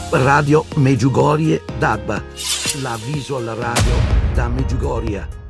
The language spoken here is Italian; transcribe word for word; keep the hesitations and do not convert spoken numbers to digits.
Radio Medjugorje Dab, la visual radio da Medjugorje.